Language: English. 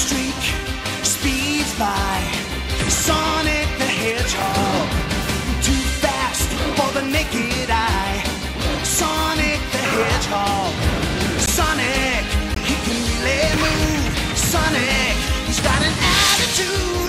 streak speeds by. Sonic the Hedgehog, too fast for the naked eye. Sonic the Hedgehog, Sonic, he can really move. Sonic, he's got an attitude.